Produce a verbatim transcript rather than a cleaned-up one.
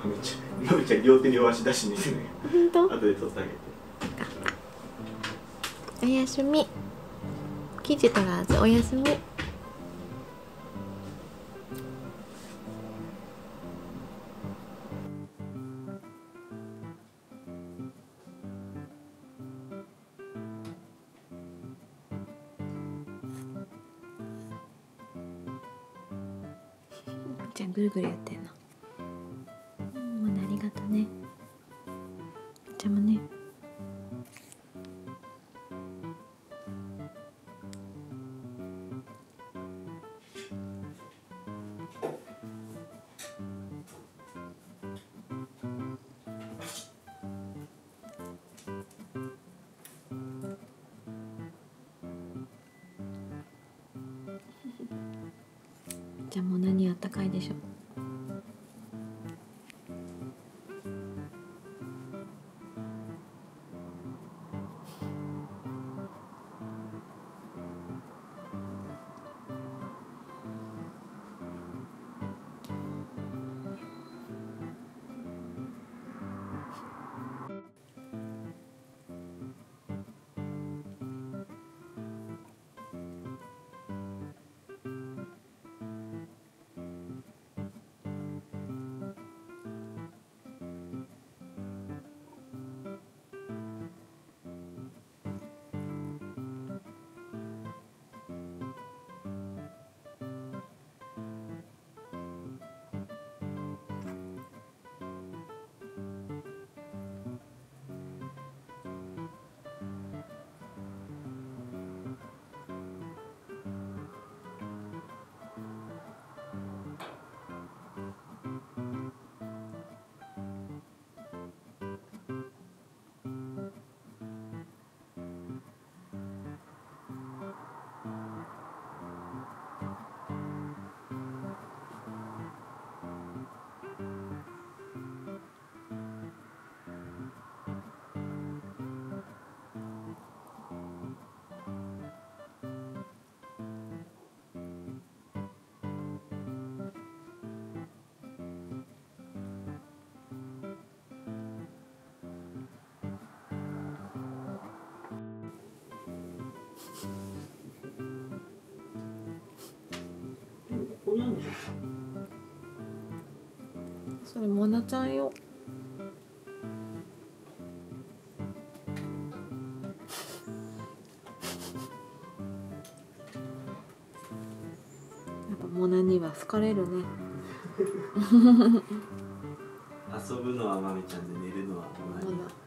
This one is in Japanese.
まみちゃん、まみちゃん両手両足出しにいるのよ。 本当？ 後で取ってあげて。 おやすみ。生地取らずおやすみ。じゃあぐるぐるやってんの。うん、もうありがとうね。じゃあもね。じゃあもう何あったかいでしょ。それモナちゃんよ。やっぱモナには好かれるね。 遊ぶのはまみちゃんで寝るのはモナに。